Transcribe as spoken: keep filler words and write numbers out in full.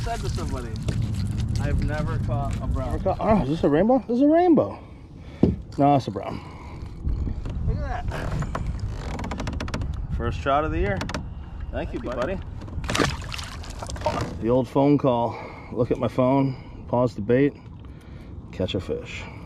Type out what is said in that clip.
said to somebody, I've never caught a brown. Never caught, oh, is this a rainbow? This is a rainbow. No, it's a brown. Look at that. First shot of the year. Thank, Thank you, buddy. buddy. The old phone call. Look at my phone, pause the bait, catch a fish.